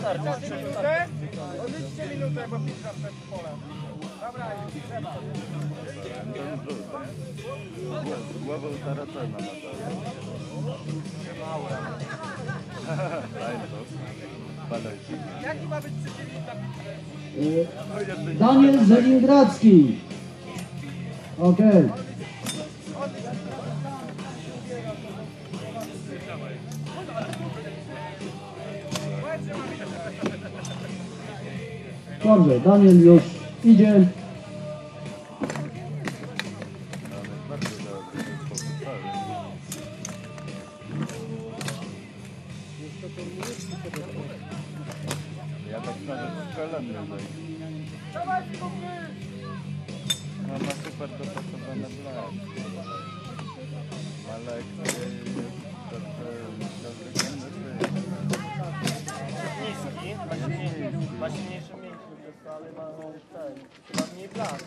Odliczcie minutę, bo piszą przed polem. Dobra, głową Saracena ma to. Jaki ma być przeciwnik na Daniel Zelingradzki. Okej. Dobrze, Daniel już idzie. Ja tak nawet strzelam nie zajdę. No ma super dopasowane blak. Ale niski, ma silniejsze mięśnie przez to, ale ma chyba mniej blat.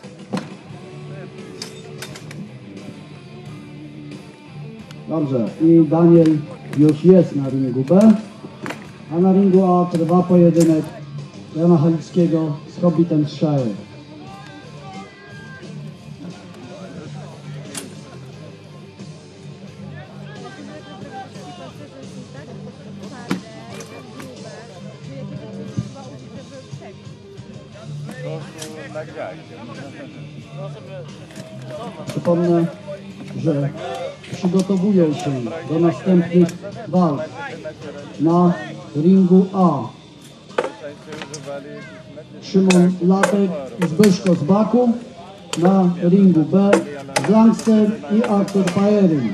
Dobrze, i Daniel już jest na ringu B, a na ringu A trwa pojedynek Jana Halickiego z Hobbitem Shire. Przypomnę, że przygotowują się do następnych walk na ringu A Szymon Latek i Zbyszko z Baku, na ringu B Blankster i Artur Pajerhin.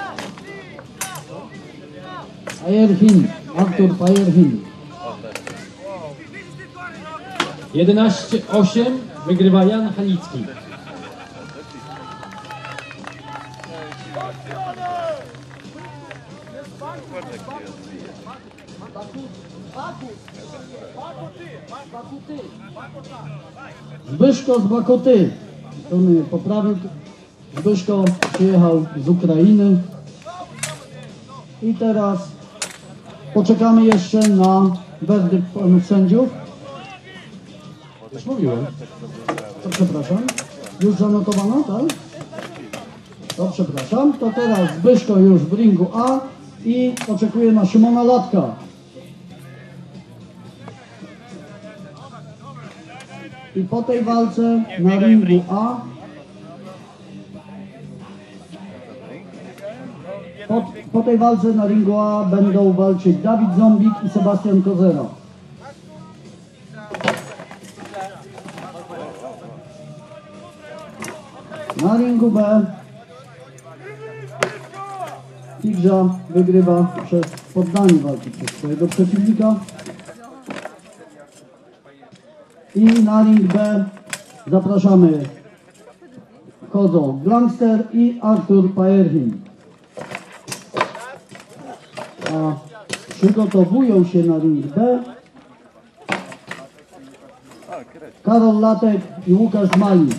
Artur Pajerhin. 11-8 wygrywa Jan Halicki. Zbyszko z Bakoty. To mnie poprawił. Zbyszko przyjechał z Ukrainy. I teraz poczekamy jeszcze na werdykt panów sędziów. Już mówiłem. To przepraszam. Już zanotowano, tak? To przepraszam. To teraz Zbyszko już w ringu A i oczekuje na Szymona Latka. I po tej walce na ringu A po tej walce na ringu A będą walczyć Dawid Zombik i Sebastian Kozera. Na ringu B Tigża wygrywa przez poddanie walki przez swojego przeciwnika. I na ring B zapraszamy, chodzą Blankster i Artur Pajerhin. A przygotowują się na ring B Karol Latek i Łukasz Malik.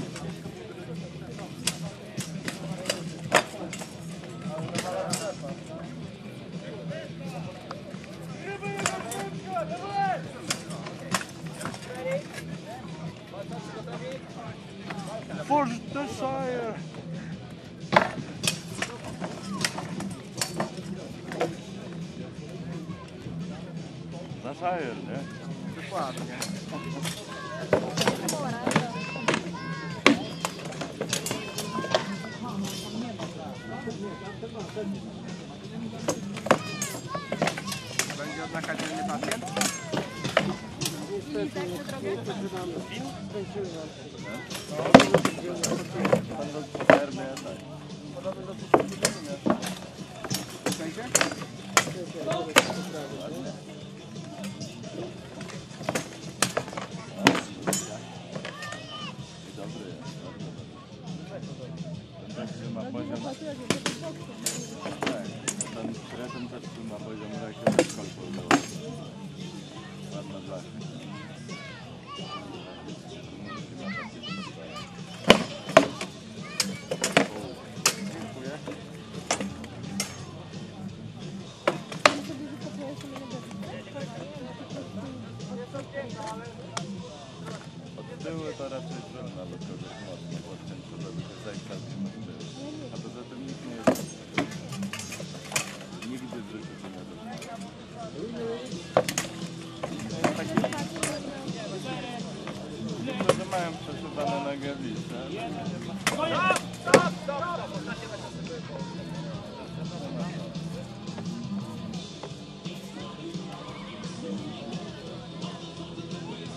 Worcestershire! Na Shire, nie? Dokładnie. Będzie odznaka dziennie pacjent? Ten kretyn też tu ma poziom rakiet z kolpą. Ładna blacha. Dziękuję.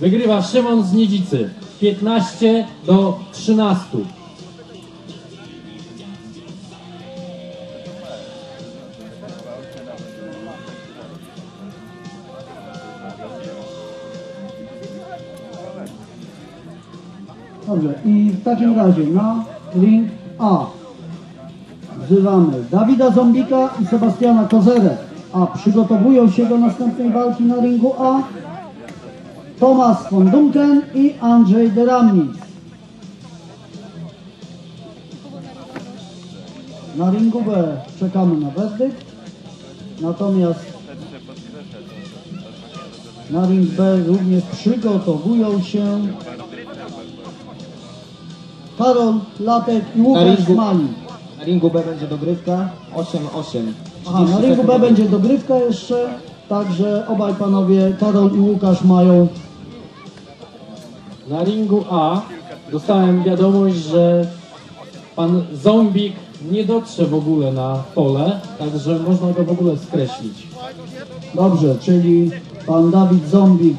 Wygrywa Szymon z Niedzicy 15-13. Dobrze, i w takim razie na ring A wzywamy Dawida Zombika i Sebastiana Kozerę, a przygotowują się do następnej walki na ringu A Tomasz von Dunken i Andrzej Deramnic. Na ringu B czekamy na werdykt, natomiast na ring B również przygotowują się Karol Latek i Łukasz Malin. Na ringu B będzie dogrywka 8-8. Aha, na ringu B będzie dogrywka jeszcze, także obaj panowie, Karol i Łukasz, mają. Na ringu A dostałem wiadomość, że pan Zombik nie dotrze w ogóle na pole, także można go w ogóle skreślić. Dobrze, czyli pan Dawid Zombik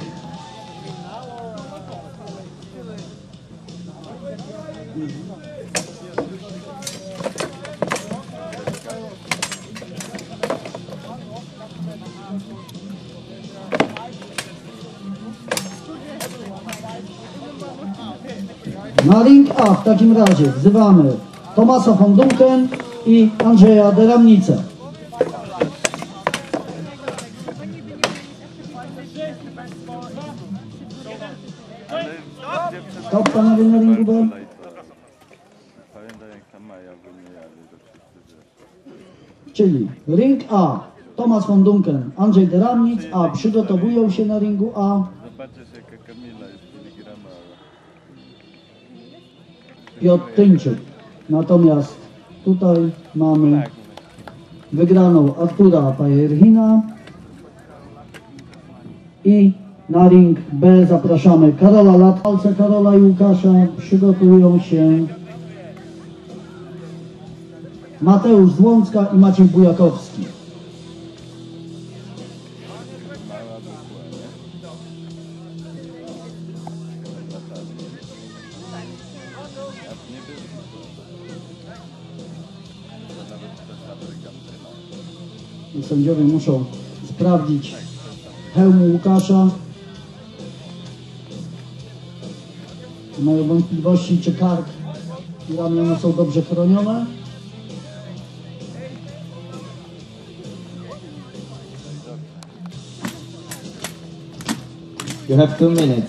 na ring A w takim razie wzywamy Tomasza von Dunken i Andrzeja Deramnicę. Stop panowie na ringu B. Pamiętam jak ta Maja wymieniali, że wszyscy wiesz. Czyli ring A Tomasz von Dunken, Andrzej Deramnic, a przygotowują się na ringu A Zobaczysz jaka Kamila jest filigranna. Piotr Tyńczyk. Natomiast tutaj mamy wygraną Artura Pajerhina i na ring B zapraszamy Karola Latwalca, Karola i Łukasza. Przygotują się Mateusz Złącka i Maciej Bujakowski. I sędziowie muszą sprawdzić hełm Łukasza. Mają wątpliwości, czy kark i ramiona są dobrze chronione. You have 2 minutes.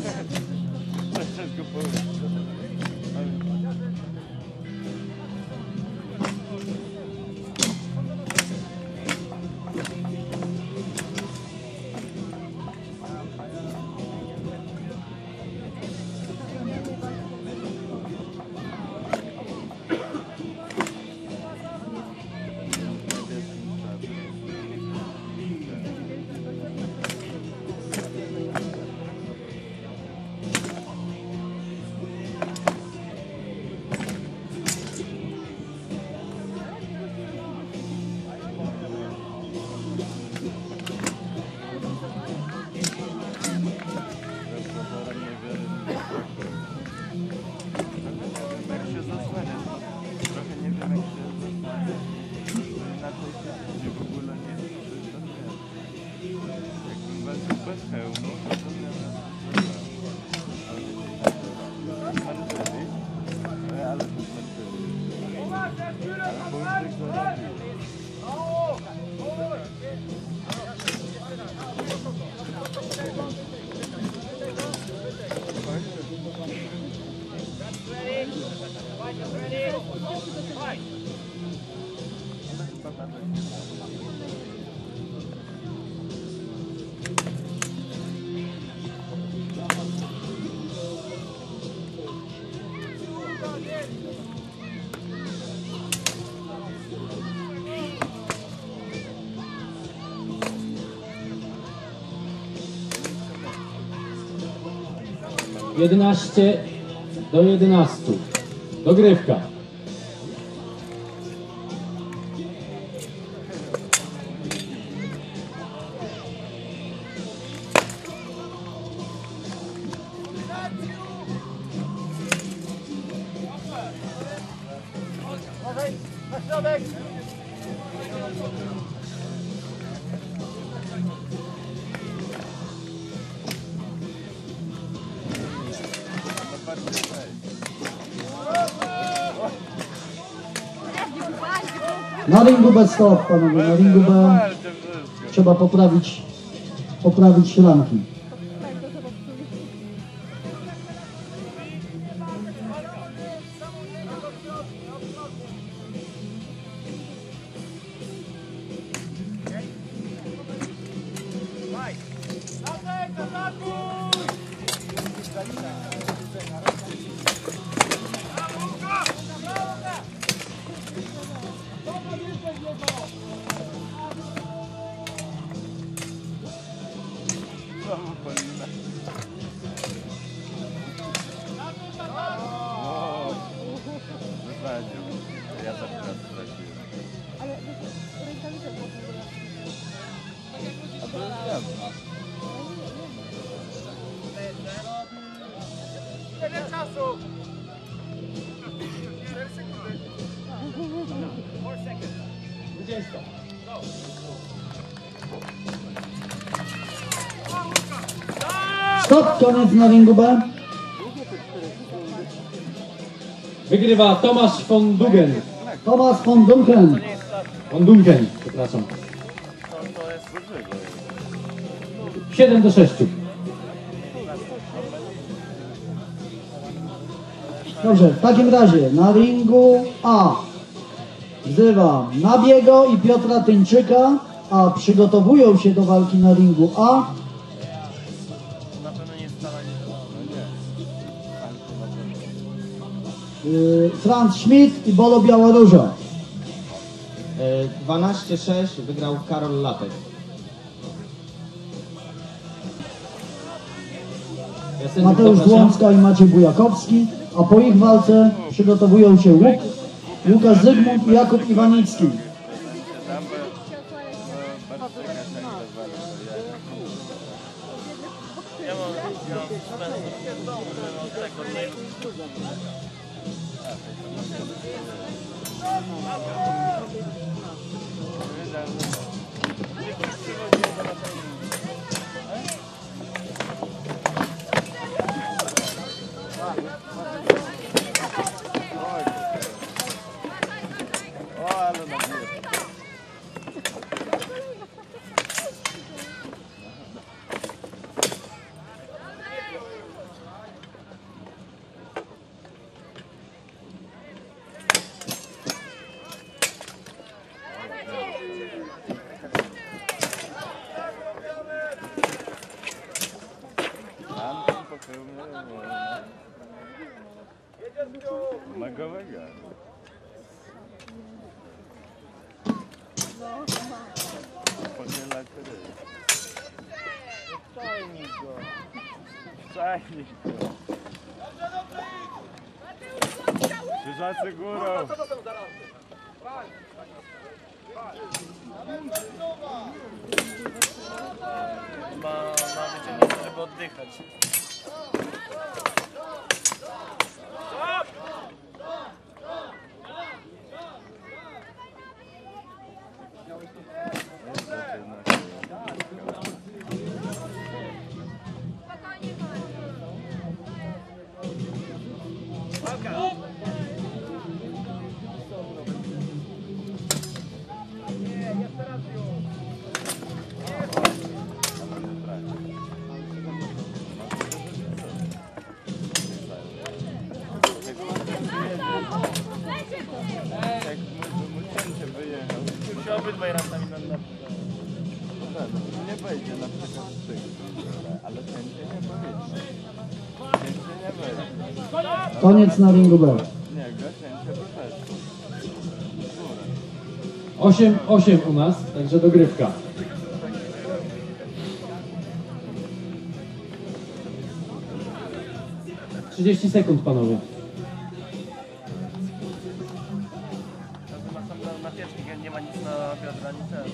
Jedenaście do 11. Dogrywka. Na ringu bez stop, panowie, na ringu B trzeba poprawić szranki. Ja tak teraz trafiłem. Ale rękawice po prostu. A to jest jasne. Tyle czasu! 4 sekundy. 4 seconds. 20. Stop, koniec na ringu B. Wygrywa Tomasz von Dungen. Thomas von Dunken. To nie jest tak. Von Dunken, przepraszam. To jest... 7-6. Dobrze, w takim razie na ringu A wzywam Nabiego i Piotra Tyńczyka, a przygotowują się do walki na ringu A Na pewno nie jest staranie. Franz Schmidt i Bolo Białoróża. 12-6 wygrał Karol Latek. Ja sędziów Mateusz zapraszam. Błącka i Maciej Bujakowski, a po ich walce przygotowują się Łukasz Zygmunt i Jakub Iwanicki. Ja mam od tego nie. O, ale na górę. Tam popełnię magowego. Podzielać ryż. Czajnik go. Czajnik to. Krzyżacy górą. Ma wyciągnięcie, żeby oddychać. Jak mu cięcie wyjechał. Się obydwaj rantami będą. Nie wejdzie na przykład z tych, ale cięcie nie powinno. Cięcie nie wejdzie. Koniec na ringu B. Nie, go cięcie by weszło. 8-8 u nas, także dogrywka. - 30 sekund, panowie. Na piecznik nie ma nic na biodra, nic ten.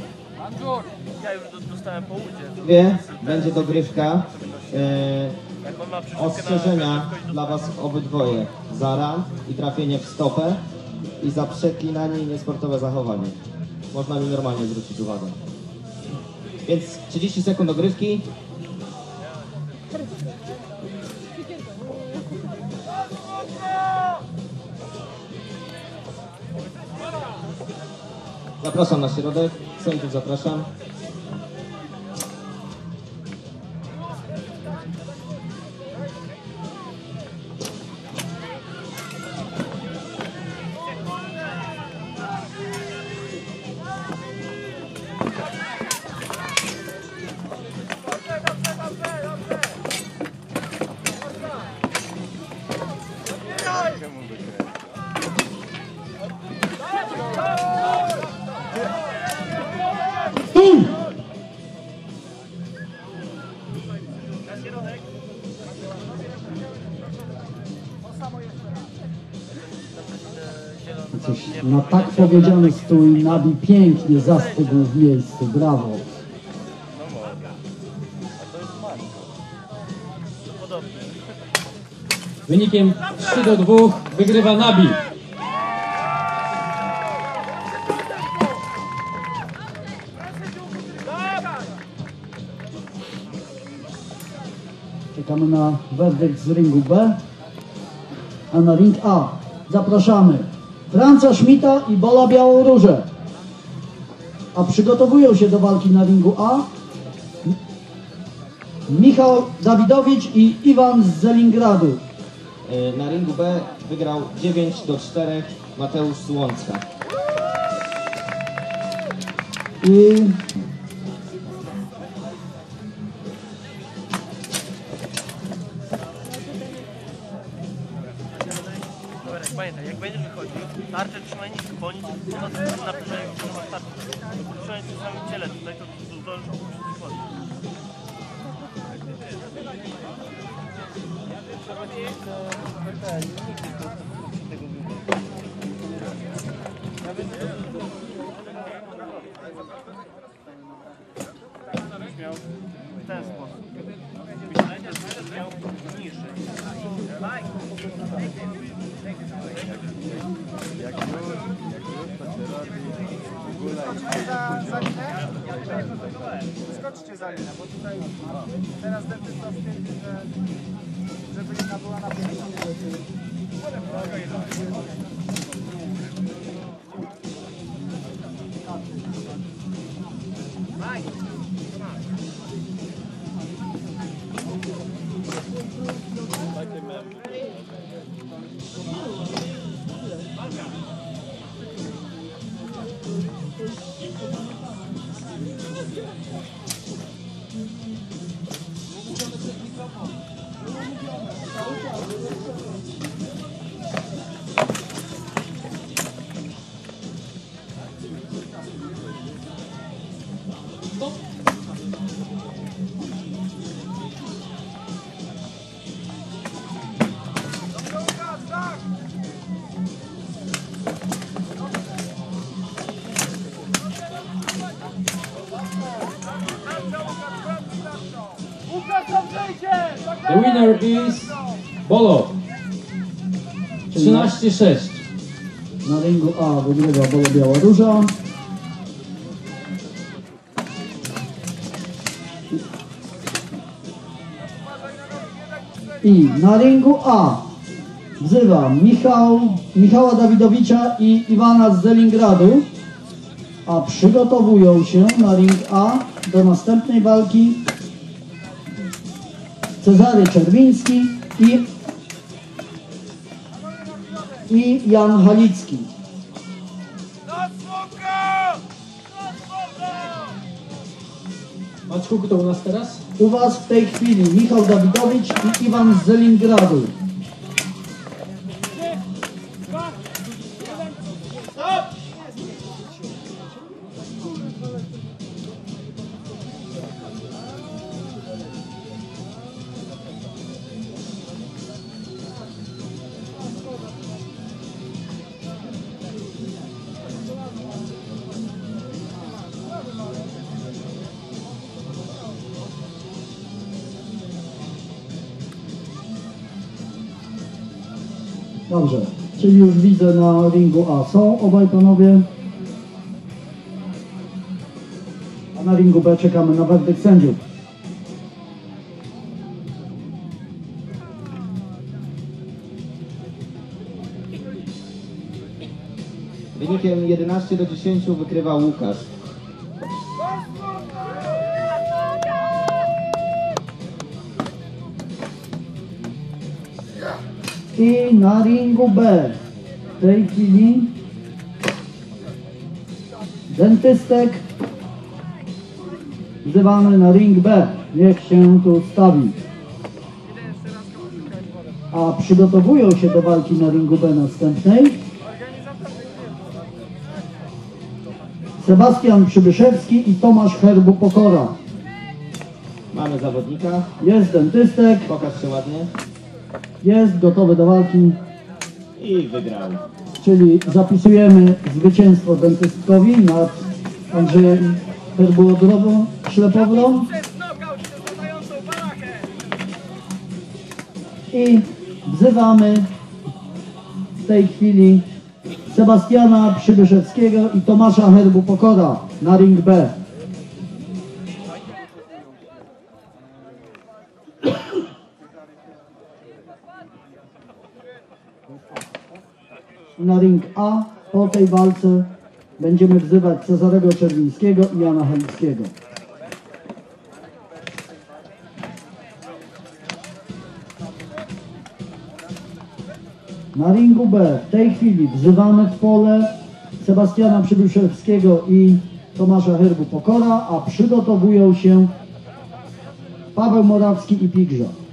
Ja już dostałem po udzie. Będzie dogrywka. Jak on ma przyszówkę Ostrzeżenia na prędkość dla Was obydwoje. Za rant i trafienie w stopę i za przeklinanie i niesportowe zachowanie. Można mi normalnie zwrócić uwagę. Więc 30 sekund dogrywki. Zapraszam na środek. Sędziów zapraszam. Stój! Coś na tak powiedziany stój Nabi pięknie zastygł w miejscu. Brawo. No może. A to jest Marko. To podobnie. Wynikiem 3-2 wygrywa Nabi. Czekamy na werdykt z ringu B, a na ring A zapraszamy Franca Schmidta i Bola Białoróże. A przygotowują się do walki na ringu A Michał Dawidowicz i Iwan z Zelingradu. Na ringu B wygrał 9-4 Mateusz Słącka. I Dobra, pamiętaj, jak będziesz wychodził, tarczę trzymaj nisko, bo oni naprzęgają się, że masz tarczę. Trzymaj przy samym ciele tutaj, to zdążysz opuścić wchodzić. Byś miał w ten sposób. Byś miał niżej. Jak już to się robi w ogóle Skoczcie za linę, bo tutaj teraz dentysta stwierdzi, że żeby lina była na pierwszym. The winner is Bolo. 13-6. na ringu A wygrywa Bola Białoróża. I na ringu A wzywa Michała Dawidowicza i Iwana z Zelingradu, a przygotowują się na ring A do następnej walki Cezary Czerwiński i Jan Halicki. Maćku, kto u nas teraz? U Was w tej chwili Michał Dawidowicz i Iwan z Zelingradu. Dobrze, czyli już widzę na ringu A są obaj panowie. A na ringu B czekamy na werdykt sędziów. Wynikiem 11-10 wygrywa Łukasz. I na ringu B w tej chwili dentystek wzywany na ring B. Niech się tu stawi. A przygotowują się do walki na ringu B następnej Sebastian Przybyszewski i Tomasz Herbu-Pokora. Mamy zawodnika. Jest dentystek, Pokaż się ładnie. jest gotowy do walki, I wygrał. czyli zapisujemy zwycięstwo dentystkowi nad Andrzejem Herbu-Ślepowrą. I wzywamy w tej chwili Sebastiana Przybyszewskiego i Tomasza Herbu-Pokora na ring B. Na ring A po tej walce będziemy wzywać Cezarego Czerwińskiego i Jana Halickiego. Na ringu B w tej chwili wzywamy w pole Sebastiana Przybyszewskiego i Tomasza Herbu-Pokora, a przygotowują się Paweł Morawski i Pigża.